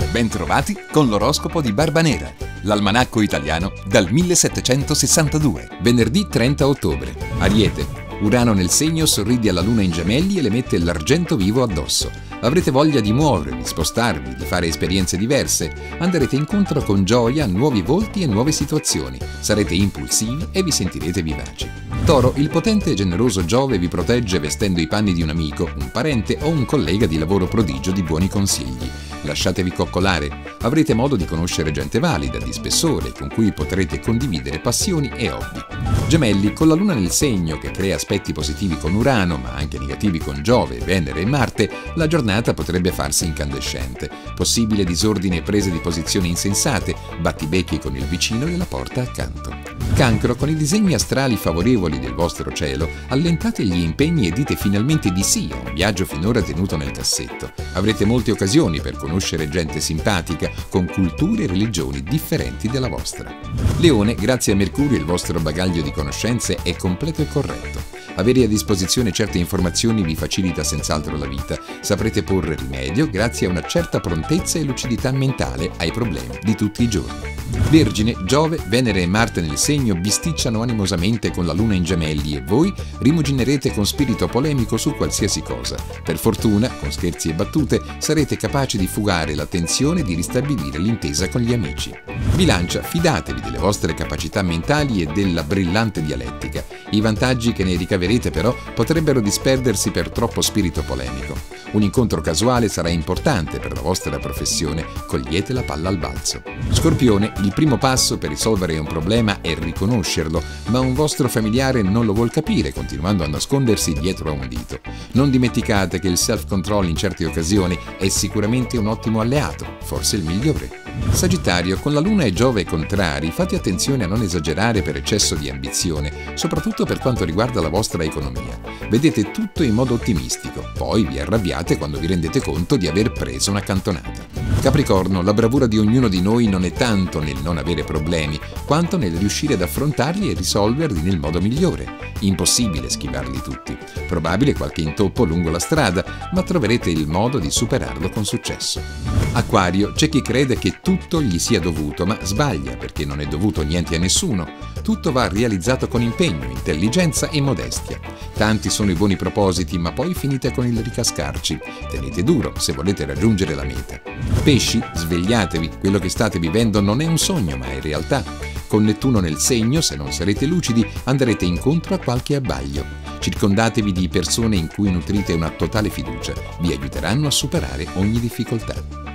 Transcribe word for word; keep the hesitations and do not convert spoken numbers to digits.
Bentrovati con l'oroscopo di Barbanera, l'almanacco italiano dal millesettecentosessantadue. Venerdì trenta ottobre. Ariete. Urano nel segno sorride alla luna in gemelli e le mette l'argento vivo addosso. Avrete voglia di muovervi, spostarvi, di fare esperienze diverse. Andrete incontro con gioia a nuovi volti e nuove situazioni. Sarete impulsivi e vi sentirete vivaci. Toro, il potente e generoso Giove vi protegge vestendo i panni di un amico, un parente o un collega di lavoro prodigio di buoni consigli. Lasciatevi coccolare. Avrete modo di conoscere gente valida, di spessore, con cui potrete condividere passioni e hobby. Gemelli, con la luna nel segno che crea aspetti positivi con Urano, ma anche negativi con Giove, Venere e Marte, la giornata potrebbe farsi incandescente. Possibile disordine e prese di posizioni insensate, battibecchi con il vicino e la porta accanto. Cancro, con i disegni astrali favorevoli del vostro cielo, allentate gli impegni e dite finalmente di sì a un viaggio finora tenuto nel cassetto. Avrete molte occasioni per conoscere gente simpatica, con culture e religioni differenti dalla vostra. Leone, grazie a Mercurio il vostro bagaglio di conoscenze è completo e corretto. Avere a disposizione certe informazioni vi facilita senz'altro la vita. Saprete porre rimedio grazie a una certa prontezza e lucidità mentale ai problemi di tutti i giorni. Vergine, Giove, Venere e Marte nel segno bisticciano animosamente con la luna in gemelli e voi rimuginerete con spirito polemico su qualsiasi cosa. Per fortuna, con scherzi e battute, sarete capaci di fugare la tensione e di ristabilire l'intesa con gli amici. Bilancia, fidatevi delle vostre capacità mentali e della brillante dialettica. I vantaggi che ne ricaverete però potrebbero disperdersi per troppo spirito polemico. Un incontro casuale sarà importante per la vostra professione, cogliete la palla al balzo. Scorpione, il primo passo per risolvere un problema è riconoscerlo, ma un vostro familiare non lo vuol capire, continuando a nascondersi dietro a un dito. Non dimenticate che il self-control in certe occasioni è sicuramente un ottimo alleato, forse il migliore. Sagittario, con la luna e Giove contrari, fate attenzione a non esagerare per eccesso di ambizione, soprattutto per quanto riguarda la vostra economia. Vedete tutto in modo ottimistico, poi vi arrabbiate quando vi rendete conto di aver preso una cantonata. Capricorno, la bravura di ognuno di noi non è tanto nel non avere problemi, quanto nel riuscire ad affrontarli e risolverli nel modo migliore. Impossibile schivarli tutti. Probabile qualche intoppo lungo la strada, ma troverete il modo di superarlo con successo. Acquario, c'è chi crede che tutto gli sia dovuto, ma sbaglia perché non è dovuto niente a nessuno. Tutto va realizzato con impegno, intelligenza e modestia. Tanti sono i buoni propositi, ma poi finite con il ricascarci. Tenete duro se volete raggiungere la meta. Pesci, svegliatevi, quello che state vivendo non è un sogno, ma è realtà. Con Nettuno nel segno, se non sarete lucidi, andrete incontro a qualche abbaglio. Circondatevi di persone in cui nutrite una totale fiducia, vi aiuteranno a superare ogni difficoltà.